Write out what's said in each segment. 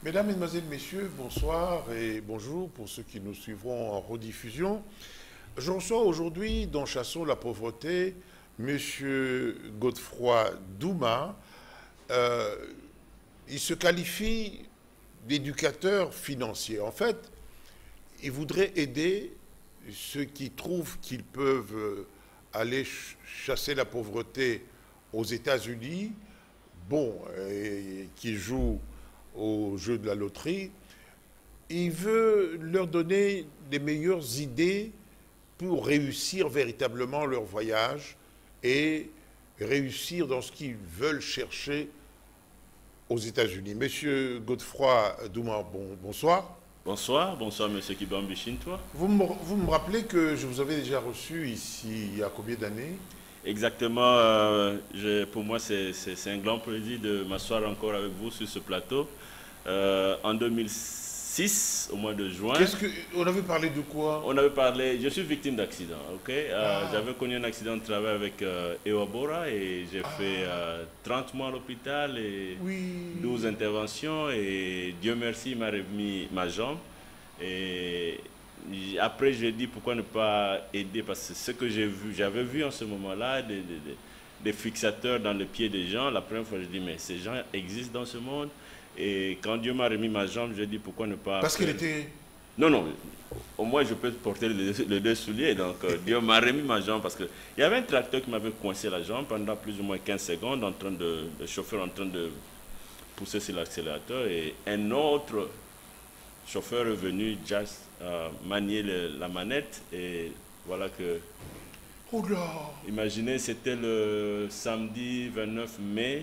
Mesdames, Mesdemoiselles, Messieurs, bonsoir et bonjour pour ceux qui nous suivront en rediffusion. Je reçois aujourd'hui dans Chassons la pauvreté Monsieur Godefroy Douma. Euh, il se qualifie d'éducateur financier. En fait, il voudrait aider ceux qui trouvent qu'ils peuvent aller chasser la pauvreté aux États-Unis, bon, et qui jouent au jeu de la loterie. Il veut leur donner des meilleures idées pour réussir véritablement leur voyage et réussir dans ce qu'ils veulent chercher aux États-Unis. Monsieur Godefroy Douma, bonsoir. Bonsoir, bonsoir Monsieur Kibambichintois. Vous me rappelez que je vous avais déjà reçu ici il y a combien d'années? Exactement, pour moi c'est un grand plaisir de m'asseoir encore avec vous sur ce plateau. En 2006, au mois de juin, On avait parlé de quoi? on avait parlé, je suis victime d'accident, ok? Ah, J'avais connu un accident de travail avec Ewa Bora et j'ai fait 30 mois à l'hôpital et oui. 12 interventions et Dieu merci, il m'a remis ma jambe. Et après, j'ai dit pourquoi ne pas aider parce que ce que j'avais vu en ce moment-là, des fixateurs dans le pied des gens. La première fois, je dis mais ces gens existent dans ce monde. Et quand Dieu m'a remis ma jambe, j'ai dit pourquoi ne pas. Parce qu'il était... Non, non, au moins je peux porter les deux souliers. Donc Dieu m'a remis ma jambe parce qu'il y avait un tracteur qui m'avait coincé la jambe pendant plus ou moins 15 secondes, le chauffeur en train de pousser sur l'accélérateur et un autre chauffeur est venu just manier la manette et voilà que... Oh là! Imaginez, c'était le samedi 29 mai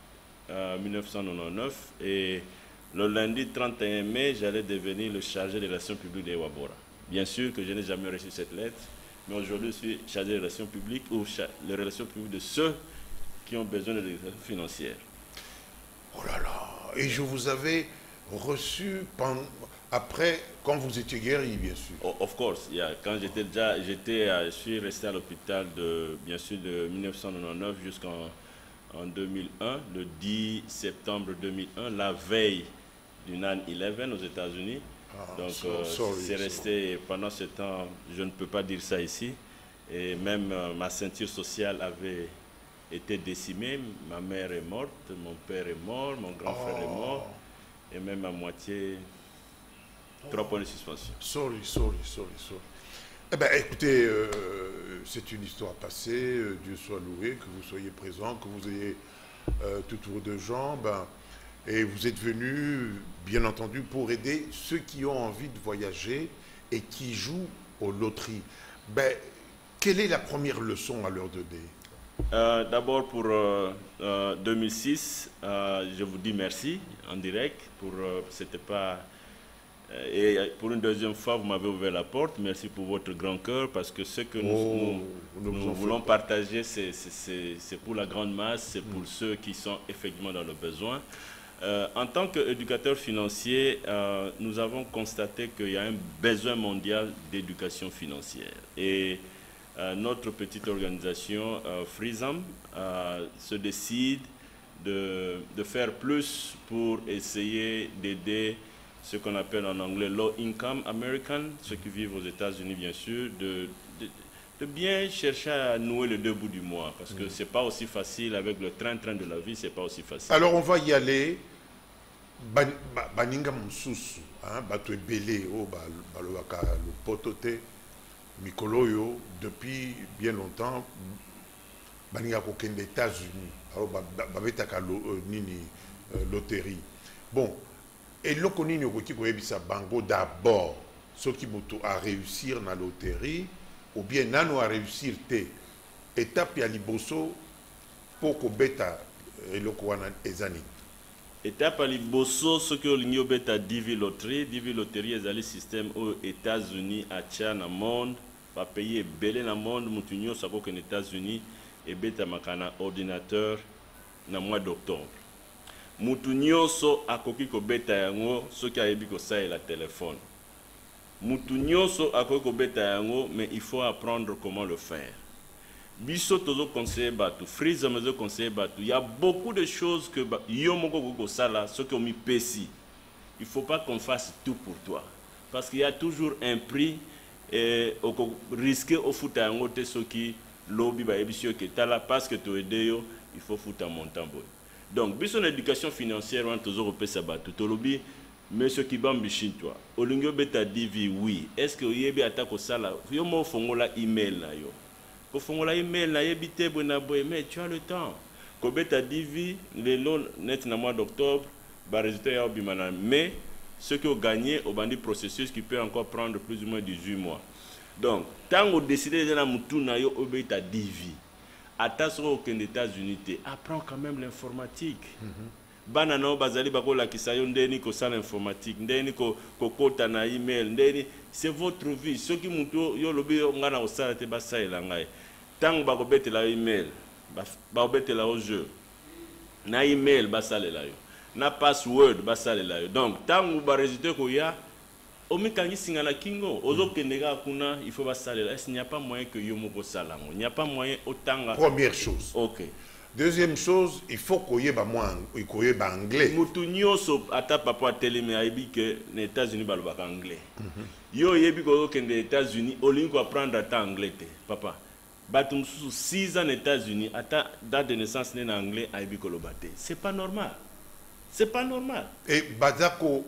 1999 et le lundi 31 mai, j'allais devenir le chargé des relations publiques d'Ewa Bora. Bien sûr que je n'ai jamais reçu cette lettre, mais aujourd'hui je suis chargé des relations publiques ou les relations publiques de ceux qui ont besoin de l'éducation financière. Oh là là! Et je vous avais reçu après, quand vous étiez guéri, bien sûr. Of course, yeah. Quand je suis resté à l'hôpital bien sûr, de 1999 jusqu'en 2001, le 10 septembre 2001, la veille du 9/11 aux États-Unis. Ah, Donc, sorry, c'est resté pendant ce temps, je ne peux pas dire ça ici. Et même ma ceinture sociale avait été décimée. Ma mère est morte, mon père est mort, mon grand frère est mort, et même à moitié. 3 points de suspension. Sorry. Eh bien, écoutez, c'est une histoire passée. Dieu soit loué, que vous soyez présent, que vous ayez tout vos deux jambes. Et vous êtes venu, bien entendu, pour aider ceux qui ont envie de voyager et qui jouent aux loteries. Ben, quelle est la première leçon à leur donner? D'abord pour 2006, je vous dis merci en direct. C'était pas et pour une deuxième fois, vous m'avez ouvert la porte. Merci pour votre grand cœur parce que ce que nous voulons partager, c'est pour la grande masse, c'est pour ceux qui sont effectivement dans le besoin. En tant qu'éducateur financier, nous avons constaté qu'il y a un besoin mondial d'éducation financière. Et notre petite organisation, Freezam, se décide de faire plus pour essayer d'aider ce qu'on appelle en anglais low income American, ceux qui vivent aux États-Unis bien sûr, de bien chercher à nouer les deux bouts du mois, parce que c'est pas aussi facile avec le train-train de la vie, c'est pas aussi facile. Alors on va y aller. Baninga Moussous, bato ebele, balobaka le potote, Mikoloyo, depuis bien longtemps, baninga kokende des États-Unis, alors babetaka nini loterie. Bon. Et l'okoni nyokoki koyebisa bango d'abord ce qui moto a réussir na loterie ou bien nano a réussir te étape ya liboso pour ko beta eloko wana ezani. Étape à liboso ce que l'Union beta Divi Loterie ezali système aux États-Unis à na monde va payer belé na monde mutunyo sako que les États-Unis et beta makana ordinateur na mois d'octobre. Mutu nyonso akoki kobeta yango soki ayebi kosalela téléphone. Mutu nyonso akoki kobeta yango, mais il faut apprendre comment le faire. Biso tozo conseiller batu, Freeze mezo conseiller batu. Il y a beaucoup de choses que yo moko kosala, ce que mi pesi. il ne faut pas qu'on fasse tout pour toi. Parce qu'il y a toujours un prix et risquer au foot à un côté ce qui lobby parce que tu es il faut foutre un montant. Donc, besoin d'éducation financière, on toujours repère ça bas. Tout lobby, monsieur Kibam Bichin toi. Olingyo beta divi oui. Est-ce que vous avez attaqué ça là? Yo mo fongola email là yo. Ko fongola email là yebite bona boy mais tu as le temps. Ko beta divi les lots net na mois d'octobre, ba résultat ya bimana mais ce qui ont gagné au bandit processus qui peut encore prendre plus ou moins 18 mois. Donc, tant qu'on décide de la mutuna yo obeta divi. Attention aux États-Unis, apprends quand même l'informatique. Banano bazali bakola kisayo ndeni ko sala informatique, ndeni ko kota na email, ndeni c'est votre vie. Ce qui muto yo lobi ngana ko sala te basaila ngai. Tant ba ko betela email, ba betela au jeu. Na email basalela yo. Na password basalela yo. Donc tant ba résultat ko ya omikangi singana kingo ozo kendega kuna il faut basalela. Est-ce qu'il n'y a pas moyen que yo moko salango? Il n'y a pas moyen autant. Première chose. OK. Deuxième chose, il faut qu'on y ait anglais. Moutounio so ata papa teleme aibi que les États-Unis balobak anglais. Yo yebi ko que les États-Unis olinko apprendre ata anglais te papa. Batum 6 ans aux États-Unis ata date de naissance né en anglais aibi ko lobate. C'est pas normal. C'est pas normal. Et bazako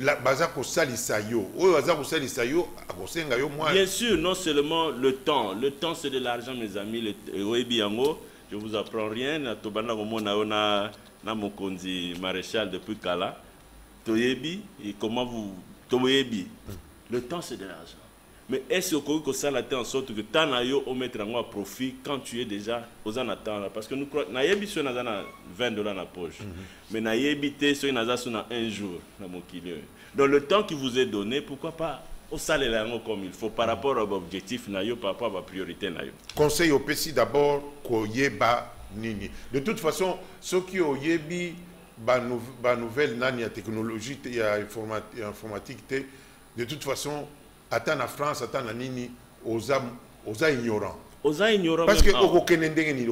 salisa yo. O bazako salisa yo akosenga yo moi. Bien sûr, non seulement le temps c'est de l'argent mes amis le oyebi yango. Je vous apprends rien. Tobana na mokonzi maréchal depuis Kala. Toyebi et comment vous toyebi. Le temps c'est de l'argent. Mais est-ce que ça la en sorte que tanayo au mettre en profit quand tu es déjà aux anatans parce que nous croyons nayebi sur na $20 na poche. Mais nayebi te sur na un jour na mon kilo. Donc le temps qui vous est donné, pourquoi pas au salaire comme il faut par rapport à l'objectif par rapport à la priorité. Conseil au PC d'abord koyeba nini. De toute façon, ceux qui ont yebi ba nouvelle nani technologie et informatique de toute façon attend en France attend en nini aux ignorants. Parce que aucun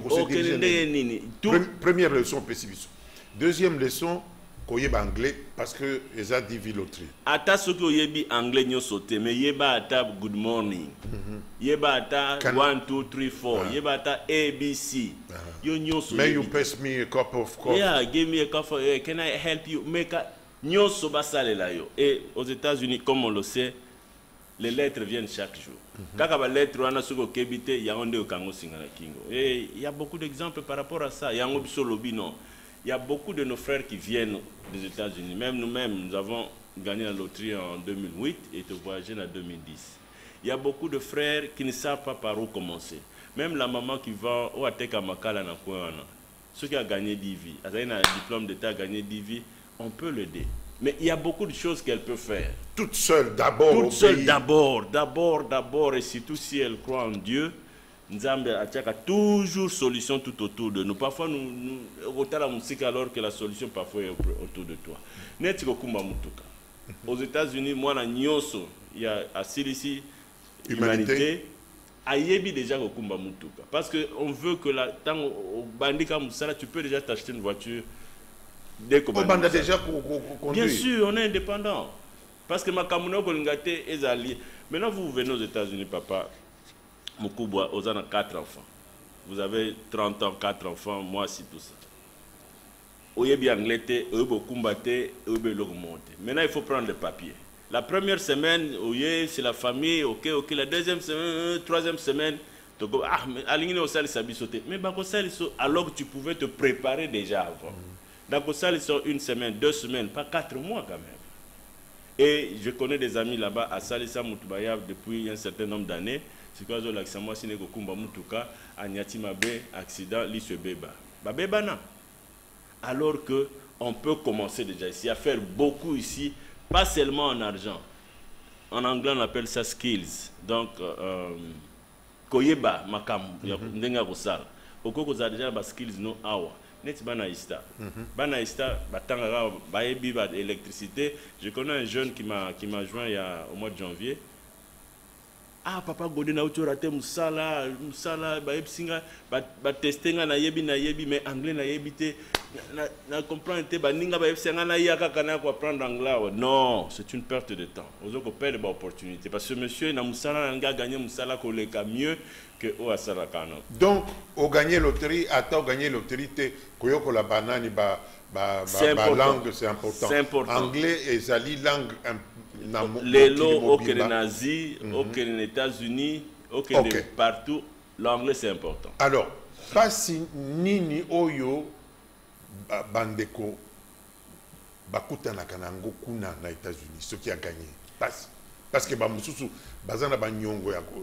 nini. Première leçon PC. Deuxième leçon koyeba anglais parce que les a dit loterie. Ata ce que yebi anglais nyo sauté mais yeba ata good morning. Yeba ata 1 2 3 4 yeba ata ABC. Yo nyo sauté. May you pass me a cup of coffee? Yeah, give me a cup of can I help you make a nyo so basale la yo. Et aux États-Unis comme on le sait, les lettres viennent chaque jour. Kaka ba lettre wana suko kebite ya onde okango singana kingo. Et il y a beaucoup d'exemples par rapport à ça. Yango biso lobi non. Il y a beaucoup de nos frères qui viennent des États-Unis. Même nous-mêmes, nous avons gagné la loterie en 2008 et voyagé en 2010. Il y a beaucoup de frères qui ne savent pas par où commencer. Même la maman qui va au Ateka Makala na Kouana, ceux qui ont gagné DIVI, avec un diplôme d'État gagné DIVI, on peut l'aider. Mais il y a beaucoup de choses qu'elle peut faire. Toute seule d'abord. Toute seule d'abord, et surtout si elle croit en Dieu. Nzambe a toujours solution tout autour de nous. Parfois, nous retardons la musique alors que la solution parfois est autour de toi. Aux États-Unis, moi, il y a à ici, humanité. Ayebi déjà au Kumba Mutuka. Parce qu'on veut que tant au Bandika Moussala, tu peux déjà t'acheter une voiture dès que on déjà bien sûr, on est indépendant. Parce que ma Kamouna Kolingate est allié. Maintenant, vous venez aux États-Unis, papa. Moukouboua, aux 4 enfants. Vous avez 30 ans, 4 enfants, moi c'est tout ça. Oyebi anglais, maintenant il faut prendre le papier. La première semaine, c'est la famille, ok. La deuxième semaine, troisième semaine, mais alors que tu pouvais te préparer déjà avant. Donc ça, ils sont 1 semaine, 2 semaines, pas 4 mois quand même. Et je connais des amis là-bas à Salissa Moutubaya depuis un certain nombre d'années. C'est quoi l'accident moi siné Kumba Mutuka à Nyatimabe accident l'Isebeba. Babeba na. Alors que on peut commencer déjà ici à faire beaucoup ici, pas seulement en argent. En anglais on appelle ça skills. Donc koyeba makam ndenga kosala. Okoko za déjà ba skills no awa. Net banaista. Banaista batanga baebi ba électricité. Je connais un jeune qui m'a joint il y a au mois de janvier. ah papa Godé na uti raté musala ba epsinga ba testenga na yebi mais anglais na yebi te na comprendre te ba ninga ba epsinga na yaka kana ko apprendre anglais. Non, c'est une perte de temps. Ozo ko perdre ba opportunité parce que monsieur na musala nga gagner musala ko leka mieux que o asala kana. Donc au gagner loterie, attends gagner loterie te koyoko la banane ba langue c'est important. C'est important. Anglais et zali langue les lots au Nazi, au États-Unis, au partout, l'anglais c'est important. Alors, pasi nini oyo bandeko bakutana kanango kuna na États-Unis, ce qui a gagné. Parce que bamususu bazana banyongo yako.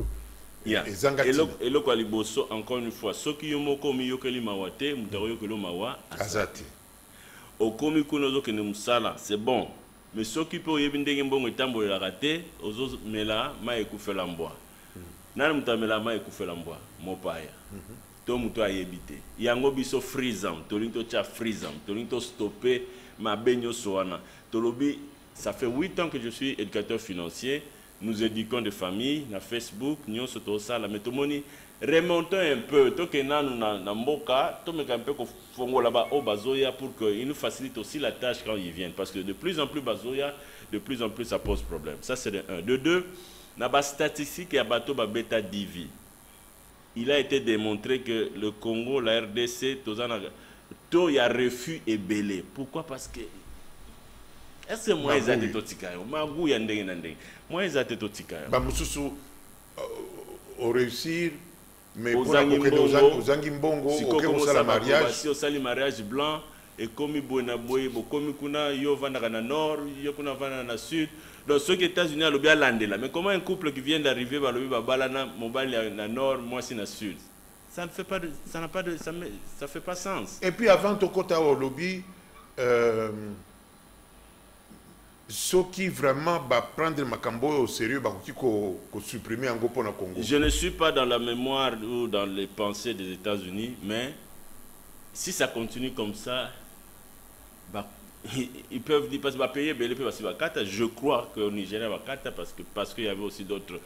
Et le kwaliboso encore une fois, ceux qui ont komi yokeli mawate, mutaroyo kelo mawa azati. Okomi kunozo kene musala, c'est bon. Mais ceux qui peuvent y venir bon étambo la raté, aux autres mela ma écoufé l'ambois. Nan mutamela ma écoufé l'ambois, mon paya. To muto a yebité. Yango biso freezam, tolinto cha freezam, tolinto stopper ma benyo soana. Tolobi, ça fait 8 ans que je suis éducateur financier. Nous éduquons des familles, na Facebook, nous sommes ça la métomoni. Remontons un peu, to que na mboka, to me un peu ko fongo là-bas au bazoya pour qu'il nous facilite aussi la tâche quand ils viennent, parce que de plus en plus bazoya, de plus en plus ça pose problème. Ça c'est de 1. De 2, na ba statistique ya bato ba beta divi. Il a été démontré que le Congo, la RDC, tout y a refus et belé. Pourquoi? Parce que est-ce que moi ils ont totika yo? Magou ya ndenge na ndenge. Moi ils ont totika yo. Ba mususu au réussir. Mais aux Angimbongo, au mariage, si au sali mariage blanc, et comme Bona Boy, comme Kuna, yo vanda na nord, yo kuna vanda na sud. Donc ceux qui États-Unis à l'obia landela. Mais comment un couple qui vient d'arriver va l'obia balana, mobile na nord, moi c'est na sud. Ça ne fait pas de, ça n'a pas de, ça fait pas sens. Et puis avant Tokota au lobby, ceux qui vraiment prendre Makambo au sérieux, qui supprimer en Congo. Je ne suis pas dans la mémoire ou dans les pensées des États-Unis, mais si ça continue comme ça, ils peuvent dire parce que payer je crois qu'au Nigeria parce qu'il y avait aussi d'autres.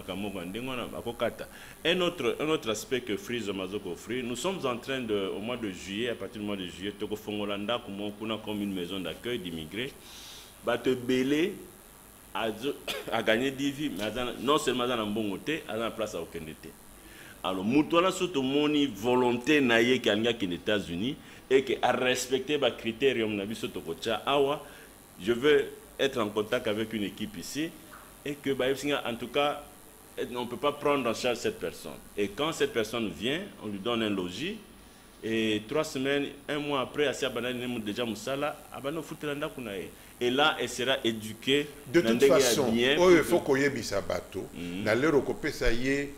Un autre aspect que Freeze Mazoko offre, nous sommes en train de, au mois de juillet, à partir du mois de juillet, Toko Fongolanda comme une maison d'accueil d'immigrés. Te belé a gagné 10 vies, mais non seulement dans un bon côté, à la place à aucun été. Alors, Moutouala surtout moni volonté naïe qui a les États-Unis et qui a respecté les critères awa. Je veux être en contact avec une équipe ici et que en tout cas, on ne peut pas prendre en charge cette personne. Et quand cette personne vient, on lui donne un logis. Et 3 semaines, 1 mois après, déjà et là, elle sera éduquée. De toute façon, il faut qu'on y ait un bateau. Dans l'heure où ça y est,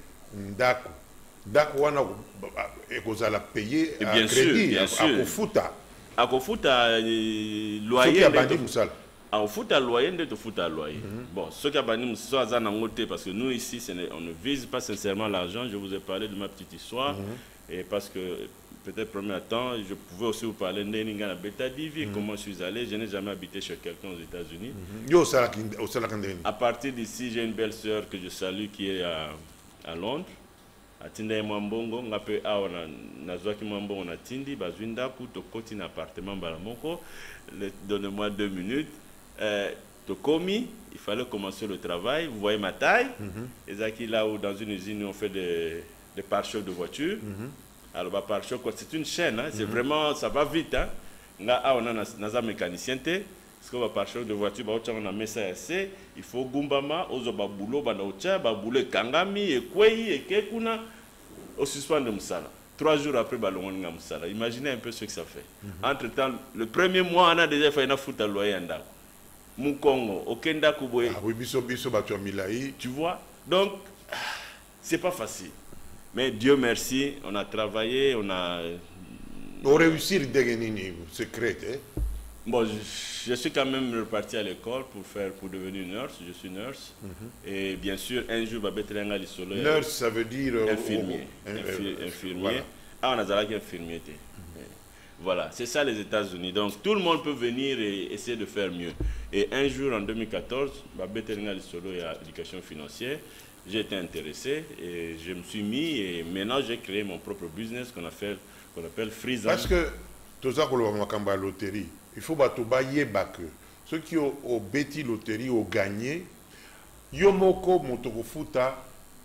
on a payé à crédit, à Kofuta. À Kofuta, loyer. À Kofuta, loyer, de Kofuta, loyer. Bon, ce qui a banni Moussa, parce que nous ici, on ne vise pas sincèrement l'argent. Je vous ai parlé de ma petite histoire. Et parce que peut-être premier temps, je pouvais aussi vous parler de Beta Divi, comment je suis allé. Je n'ai jamais habité chez quelqu'un aux États-Unis. À partir d'ici, j'ai une belle sœur que je salue qui est à Londres. À Tinda Mwambongo, on appelle Nazwaki Mwambongo na Tindi, Bazwinda, Kuto Koti na appartement Balamoko. Donnez-moi 2 minutes. Tokomi, il fallait commencer le travail. Vous voyez ma taille. Et Zaki, là où dans une usine, on fait des pare-chocs de voiture. Alors, pare-choc, c'est une chaîne, hein? C'est vraiment, ça va vite. Hein? Là, on a un mécanicien. Parce qu'on va pare-choc de voiture, on a mis ça assez. Il faut Gumbama, Ozoba Boulo, Banaucha, Baboule Kangami, et Kwei, et Kekuna, au suspens de Moussala. 3 jours après, Balonga Moussala. Imaginez un peu ce que ça fait. Entre-temps, le premier mois, on a déjà fait une foute à loyer. Moukongo, Okenda Kuboé. Ah oui, biso batu Milaï. Tu vois? Donc, c'est pas facile. Mais Dieu merci, on a travaillé, on a... On réussit le dégainer secret, hein? Bon, je suis quand même reparti à l'école pour devenir nurse. Je suis nurse. Et bien sûr, un jour, Babetrenga Lissolo. Nurse, ça veut dire... Infirmier. Infirmier. Voilà. Ah, on a dit infirmier. Voilà, c'est ça les États-Unis. Donc, tout le monde peut venir et essayer de faire mieux. Et un jour, en 2014, Babetrenga Lissolo, il y a l'éducation financière. J'ai été intéressé et je me suis mis et maintenant j'ai créé mon propre business qu'on appelle Freezam. Parce que tout ça qu'on a loterie, il faut que ceux qui ont bêti loterie ont gagné. Yomoko motokofuta.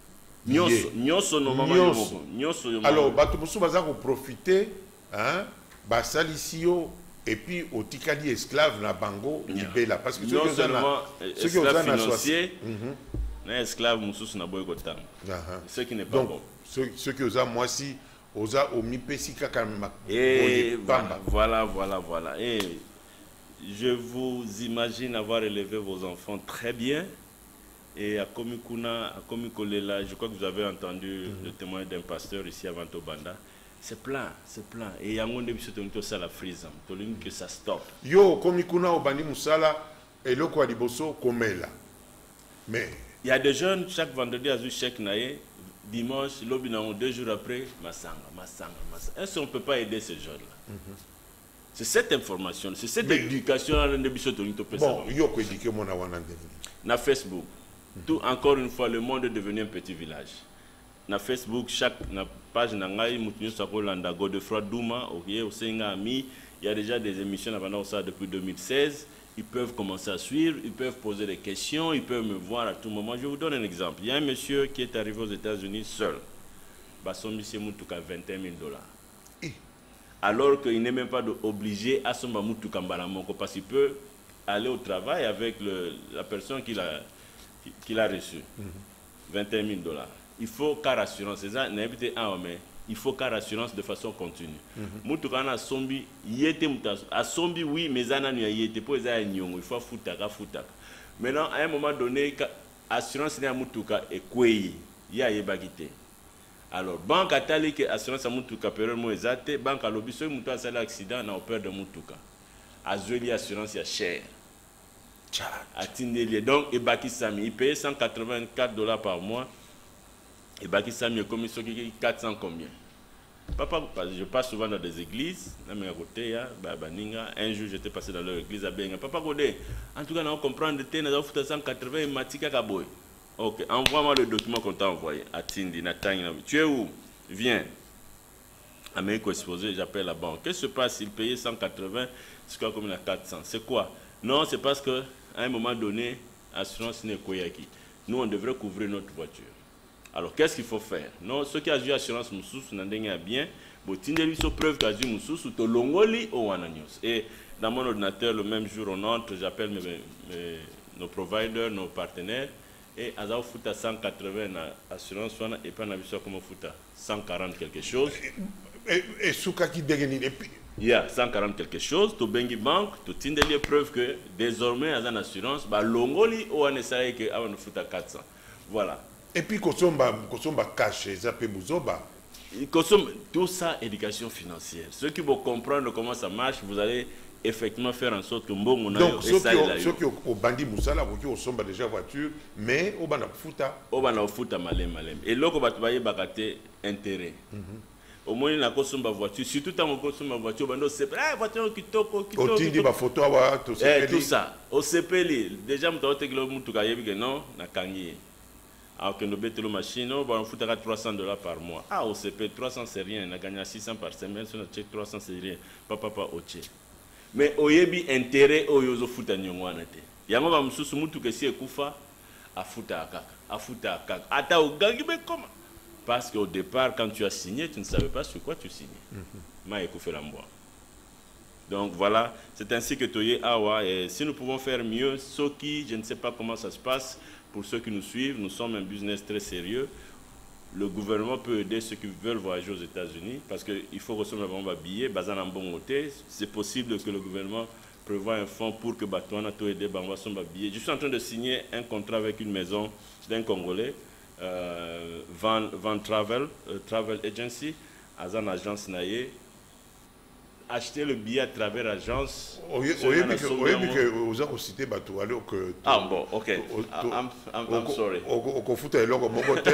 Nyonso no mama yomoko. Alors bato musu baza ko profiter hein ba salisio et puis au tikali esclave na bango libela parce que non seulement esclave financier na esclave mususu na boy kotanga. Ce qui n'est pas bon. Ceux qui osa moi si osa omipesi kaka et voilà. Et je vous imagine avoir élevé vos enfants très bien. Et à Komikuna, à Komikolela, je crois que vous avez entendu le témoignage d'un pasteur ici à Vantobanda. C'est plein. Et il y a un monde qui ça la frise, que ça stoppe. Yo, Komikuna, Obani Moussala, et le Kwadiboso, Komela. Mais. Il y a des jeunes, chaque vendredi, à chèque naïe, dimanche, l'obinao, 2 jours après, Massanga. Est-ce qu'on ne peut pas aider ces jeunes-là? C'est cette information, c'est cette éducation. Bon, yo, quoi éduquer mon awanande. Na Facebook. Tout, encore une fois, le monde est devenu un petit village. Na Facebook, chaque page nangai mutunyo sakolanda Godefroy Douma, il y a déjà des émissions avant ça depuis 2016. Ils peuvent commencer à suivre, ils peuvent poser des questions, ils peuvent me voir à tout moment. Je vous donne un exemple. Il y a un monsieur qui est arrivé aux États-Unis seul. Son monsieur Moutuka 21 000 $. Alors qu'il n'est même pas obligé à son Moutuka Mbaramonko parce qu'il peut aller au travail avec la personne qu'il a reçu. 21 000 $. Il faut car assurance. Il faut car assurance de façon continue. Moutoukana sombi, a sombi oui, mais il faut foutaka. Maintenant, à un moment donné, assurance n'est à Moutouka et quoi il y a bagité. Alors, banque a tali que assurance à Moutouka, période moins exacte, banque a lobby, soit Moutouka a l'accident, on a peur de Moutouka. Azuli assurance, il y a cher. Donc, et Baki Sami, il paye 184 $ par mois. Et Baki Sami, comme il qui 400 combien? Papa, je passe souvent dans des églises. Un jour, j'étais passé dans leur église à Benga. Papa Godé, en tout cas, on comprend que tu as 180 Matika Kaboy. Ok, envoie-moi le document qu'on t'a envoyé à Tindi, Natang. Tu es où? Viens. Amérique exposé, j'appelle la banque. Qu'est-ce qui se passe? Il payait 180, c'est quoi comme il a 400? C'est quoi? Non, c'est parce qu'à un moment donné, assurance n'est quoi qui. Nous, on devrait couvrir notre voiture. Alors, qu'est-ce qu'il faut faire? Non, ceux qui ont eu assurance Moussous, n'en bien, mais sont preuve qu'ils ont eu Moussous, ou Longoli ou Wananios. Et dans mon ordinateur, le même jour, on entre, j'appelle nos providers, nos partenaires, et à 180 assurance, et pas comme 140 quelque chose. Et Souka qui dégaine. Il y a 140 quelque chose, tu bengi banque, tu tiens des preuves que désormais, à une assurance, Longoli ou Anesaï, que avant de foutre à 400. Voilà. Et puis, Kosomba caché, Zapé Bouzoba. Tout ça, éducation financière. Ceux qui vont comprendre comment ça marche, vous allez effectivement faire en sorte que Mbongo na donc, ceux qui ont bandit Moussala, qui ont déjà voiture, mais au bana futa. Au bana futa malem. Et là, on va travailler bakate intérêt. Au moins, il y a une voiture. Surtout quand on a une voiture, c'est la voiture qui toque. Photo, tout ça. Au CPL, déjà, on a non, na kangi. Alors que nous mettons la machine, on va foutre 300 $ par mois. Ah, au CP, 300 c'est rien. On a gagné 600 par semaine. Si on a check 300 c'est rien. Papa, au check. Mais au yebi intérêt, au yozo foutre à nyongwanate. Yango va msusu mutu que si ekufa, a foutre à kaka. A foutre à kaka. Ata au gangi, mais comment? Parce qu'au départ, quand tu as signé, tu ne savais pas sur quoi tu signais. Ma ekufe la mboa. Donc voilà, c'est ainsi que Toye Awa. Et si nous pouvons faire mieux, Soki, je ne sais pas comment ça se passe. Pour ceux qui nous suivent, nous sommes un business très sérieux. Le gouvernement peut aider ceux qui veulent voyager aux États-Unis parce qu'il faut recevoir un billet, bazan en bon côté. C'est possible que le gouvernement prévoit un fonds pour que Batouana peut aider Bangwa son billet. Je suis en train de signer un contrat avec une maison d'un Congolais, Van Travel Agency, à une agence naïe. Acheter le billet à travers l'agence. Oui, vous avez cité Batou, alors que... Ah bon, ok. I'm sorry. Au fout à l'eau, mon côté,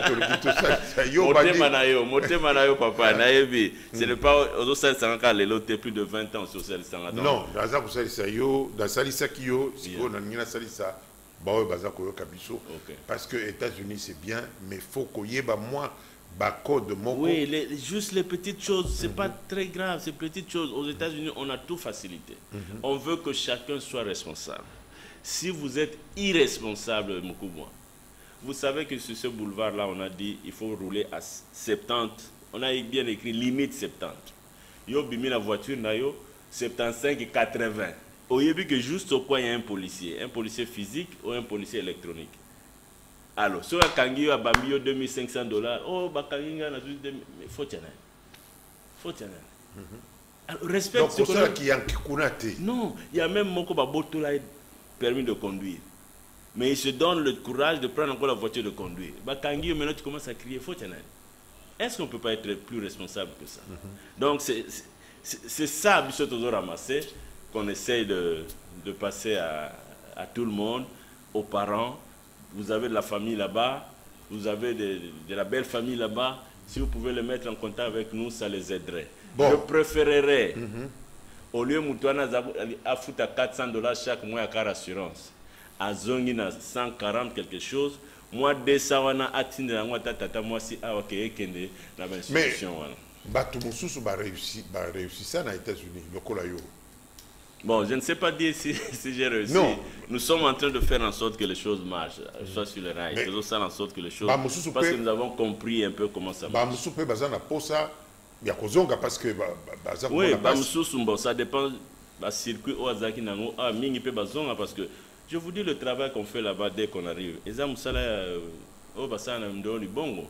Moté Manayo, papa, naïvi. Ce n'est pas aux autres Sanka, les lots plus de 20 ans sur celle Sanka. Non, dans Salisa Yo, dans Salisa Kyo, si on a Salisa, bah baza koyoka biso. Parce que États-Unis c'est bien, mais faut koyeba moi code moko. Oui, juste les petites choses, c'est pas très grave, ces petites choses. Aux États-Unis, on a tout facilité. On veut que chacun soit responsable. Si vous êtes irresponsable, Moukouboua, vous savez que sur ce boulevard-là, on a dit il faut rouler à 70. On a bien écrit limite 70. Yo bimi la voiture, na yo 75 et 80. Au lieu que juste au coin, il y a un policier physique ou un policier électronique. Alors, si on a 2500 $, oh, bakangi a juste 2000, mais faut tenir. Faut tenir. Alors, respecte ce qu'on qui est non, il y a même mon copain permis de conduire. Mais il se donne le courage de prendre encore la voiture de conduire. Bakangi, maintenant tu commences à crier, faut tenir. Est-ce qu'on ne peut pas être plus responsable que ça? Donc, c'est ça, Bissot toujours ramassé, qu'on essaye de passer à tout le monde, aux parents. Vous avez de la famille là-bas, vous avez de la belle famille là-bas. Si vous pouvez les mettre en contact avec nous, ça les aiderait. Bon. Je préférerais, au lieu de à foutre à 400 $, chaque mois à car assurance, à zongi na 140 quelque chose, moi, 200 wana atteindre la moitié tata moi si ah ok kende na institution wana. Batu mususu ba réussi ça aux États-Unis, lokola yo. Bon, je ne sais pas dire si j'ai réussi. Non. Nous sommes en train de faire en sorte que les choses marchent, soit sur le rail. Faisons ça en sorte que les choses... Parce que nous avons compris un peu comment ça marche. Parce que oui, ça dépend du circuit au Azaki Nango. Ah, mingi pe bazonga parce que je vous dis le travail qu'on fait là-bas dès qu'on arrive. Et ça, oh, bah ça, on a du bongo.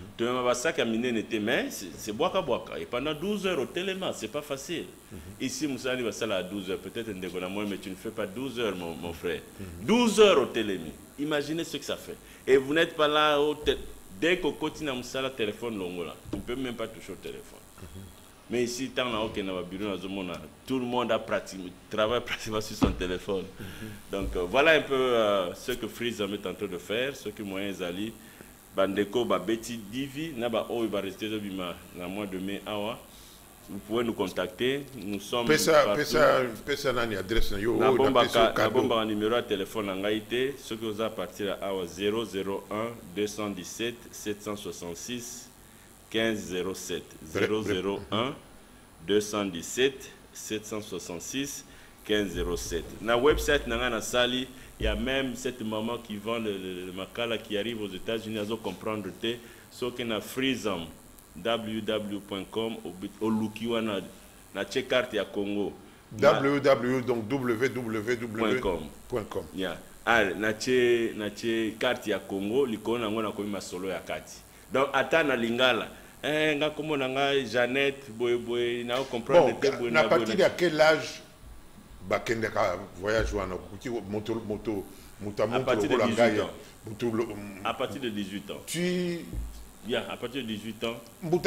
C'est boaka. Et pendant 12 heures au téléma, c'est pas facile. Ici, Moussa va ça à 12 heures. Peut-être mais tu ne fais pas 12 heures, mon frère. 12 heures au télémi. Imaginez ce que ça fait. Et vous n'êtes pas là, dès qu'on continue à Moussa, le téléphone, tu ne peux même pas toucher au téléphone. Mais ici, tant tout le monde travaille pratiquement sur son téléphone. Donc, voilà un peu ce que Freezam est en train de faire, ce que Moyen Zali. Bandeko Babeti Divi, Naba O va rester dans mois de mai. Vous pouvez nous contacter. Nous sommes. Pesa nani adresse na yo. Na bomba numéro de téléphone en Haïti. Ce que vous avez à partir à 001 217 766 1507 001 217 766 1507. Na website na sali. Il y a même cette maman qui vend le makala qui arrive aux États-Unis à comprendre ce qu'on a Freezam www.com au Lukiwana na check carte ya Congo www donc www.com yeah na check carte ya Congo likona ngona ko masolo ya kati donc atana lingala nga komona nga Jeannette boy na comprendre te boy na partir de quel âge bakende ka voyage wana moto à partir de 18 ans. À partir de 18 ans. Bien, à partir de 18 ans.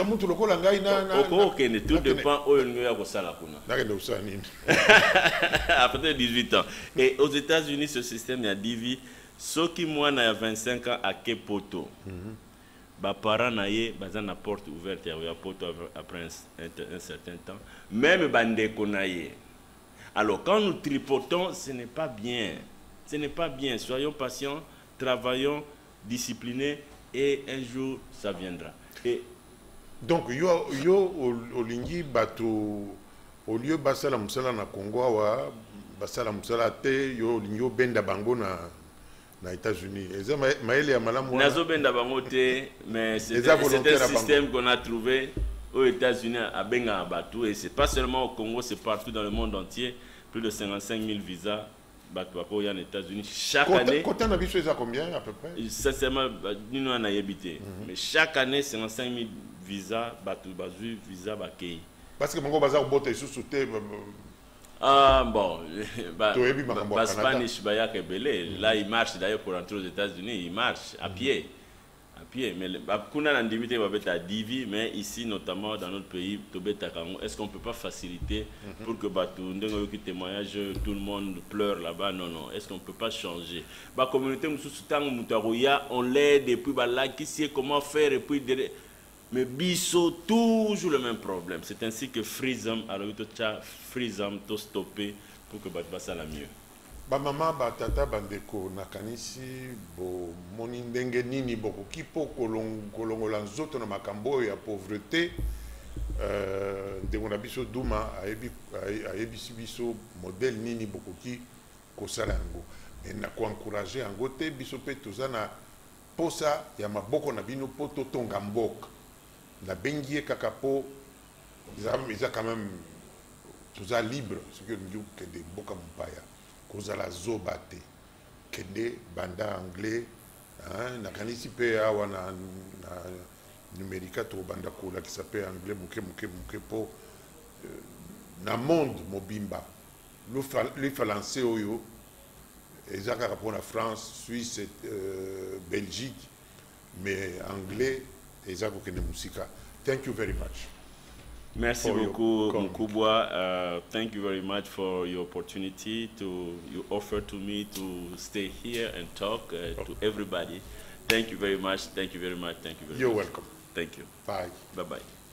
Tout dépend où il y a à partir de 18 ans. Et aux États-Unis, ce système, il y a divi. Ceux qui moi, il y a 25 ans à Kepoto. Bah, parents, il y a une porte ouverte, il y a poto après un certain temps. Même bande konaye. Alors, quand nous tripotons, ce n'est pas bien. Ce n'est pas bien. Soyons patients, travaillons, disciplinés, et un jour, ça viendra. Et donc, au Lingi, au lieu basala musala na Congo, basala musala te, yo Lingi benda bango na États-Unis. Nazo benda bango te, mais c'est un système qu'on a trouvé aux États-Unis à Benga Batou, et c'est pas seulement au Congo, c'est partout dans le monde entier. Plus de 55 000 visas Batou en États-Unis chaque année. Côté on a vu ça combien à peu près? Sincèrement, nous on a habité. Mais chaque année 55 000 visas Batou visa Bakei. Parce que mon bazar botte sous sauté. Ah bon, Spanish Bayak Belé. Là il marche d'ailleurs pour entrer aux États-Unis, il marche à pied. Mais à Divi, mais ici notamment dans notre pays, est-ce qu'on ne peut pas faciliter pour que témoignage, tout le monde pleure là-bas? Non. Est-ce qu'on ne peut pas changer? La communauté, on l'aide et puis là, qui sait comment faire et puis mais biso toujours le même problème. C'est ainsi que Freezam, alors Freezam, tout stoppé pour que ça la mieux. Ba mama ba tata bandeko nakanisi bo moni ndenge nini bokoki po kolongola nzoto na makambo ya pauvreté. Ndeko na biso Duma ayebisi biso modèle nini bokoki kosala yango. Na ko encourager yango te biso pe tozana posa ya maboko na bino po totonga mboka. Na bengie kaka po ils quand même toza libre ce que nous que des mboka mpaya kozala zobate kende banda anglais hein na kanisi pe awa na numérika to banda kola qui s'appelle anglais muke po na monde mobimba le français oyo ezaka pour la France Suisse Belgique mais anglais ezako kende musika. Thank you very much. Merci beaucoup, Mukubwa. Thank you very much for your opportunity you offer to me to stay here and talk to everybody. Thank you very much. Thank you very much. Thank you very much. You're welcome. Thank you. Bye. Bye-bye.